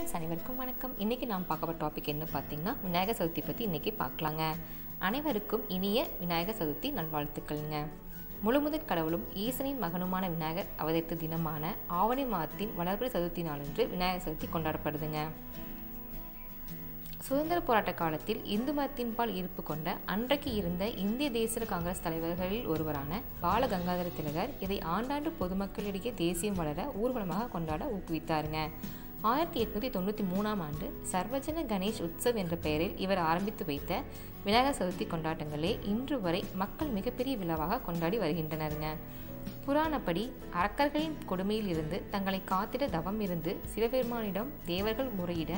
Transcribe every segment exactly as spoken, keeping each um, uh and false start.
Friends, அனைவருக்கும் வணக்கம். இன்றைக்கி நாம் பார்க்க டாபிக் என்ன பார்த்தீங்கன்னா, விநாயகர் சதுர்த்தி பற்றி இன்றைக்கி பார்க்கலாங்க. அனைவருக்கும் இனிய விநாயகர் சதுர்த்தி நல்வாழ்த்துக்கள்ங்க. முழுமுதற் கடவுளும் ஈசனின் மகனுமான விநாயகர் அவதரித்த தினமான ஆவணி மாதத்தின் வளர்பிறை சதுர்த்தி நாளன்று விநாயகர் சதுர்த்தி கொண்டாடப்படுதுங்க. சுதந்திர போராட்ட காலத்தில் இந்து மதத்தின் பால் ஈர்ப்பு கொண்ட அன்றைக்கு இருந்த இந்திய தேசிய காங்கிரஸ் தலைவர்களில் ஒருவரான பால கங்காதர திலகர் இதை ஆண்டாண்டு பொதுமக்களிடையே தேசியம் வளர ஊர்வலமாக கொண்டாட ஊக்குவித்தாருங்க. ஆயிரத்தி எட்நூற்றி தொண்ணூற்றி மூணாம் ஆண்டு சர்வஜன கணேஷ் உற்சவ் என்ற பெயரில் இவர் ஆரம்பித்து வைத்த விநாயகர் சதுர்த்தி கொண்டாட்டங்களே இன்று வரை மக்கள் மிகப்பெரிய விழாவாக கொண்டாடி வருகின்றனருங்க. புராணப்படி அரக்கர்களின் கொடுமையில் இருந்து தங்களை காத்திட தவம் இருந்து சிவபெருமானிடம் தேவர்கள் முறையிட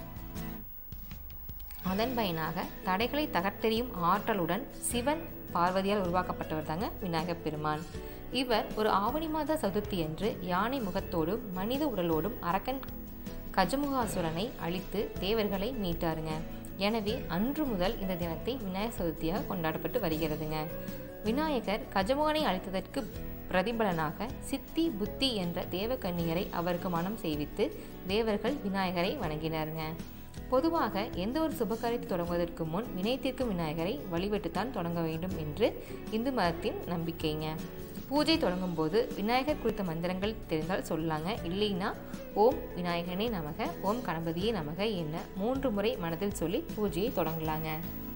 அதன் பயனாக தடைகளை தகர்த்தெறியும் ஆற்றலுடன் சிவன் பார்வதியால் உருவாக்கப்பட்டவர் தாங்க விநாயகப் பெருமான். இவர் ஒரு ஆவணி மாத சதுர்த்தி அன்று யானை முகத்தோடும் மனித உடலோடும் அரக்கன் கஜமுகாசுரனை அழித்து தேவர்களை மீட்டாருங்க. எனவே அன்று முதல் இந்த தினத்தை விநாயகர் சதுர்த்தியாக கொண்டாடப்பட்டு வருகிறதுங்க. விநாயகர் கஜமுகனை அழித்ததற்கு பிரதிபலனாக சித்தி புத்தி என்ற தேவகன்னியரை அவருக்கு மனம் செய்வித்து தேவர்கள் விநாயகரை வணங்கினாருங்க. பொதுவாக எந்த ஒரு சுபகாரியத்தை தொடங்குவதற்கு முன் வினை தீர்க்கும் விநாயகரை வழிபட்டுத்தான் தொடங்க வேண்டும் என்று இந்து மதத்தின் நம்பிக்கைங்க. பூஜை தொடங்கும் போது விநாயகர் குறித்த மந்திரங்கள் தெரிந்தால் சொல்லலாங்க. இல்லைன்னா ஓம் விநாயகனே நமக, ஓம் கணபதியே நமக என மூன்று முறை மனதில் சொல்லி பூஜையை தொடங்கலாங்க.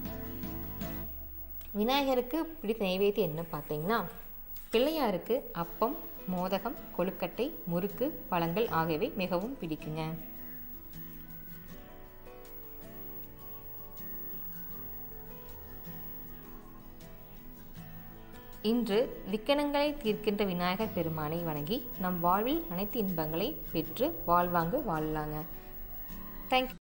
விநாயகருக்கு பிடித்த நைவேத்தியம் என்ன பார்த்தீங்கன்னா, பிள்ளையாருக்கு அப்பம், மோதகம், கொழுக்கட்டை, முறுக்கு, பழங்கள் ஆகியவை மிகவும் பிடிக்குங்க. இன்று விக்கனங்களை தீர்க்கின்ற விநாயகர் பெருமானை வணங்கி நம் வாழ்வில் அனைத்து இன்பங்களை பெற்று வாழ்வாங்கு வாழலாங்க. தேங்க்யூ.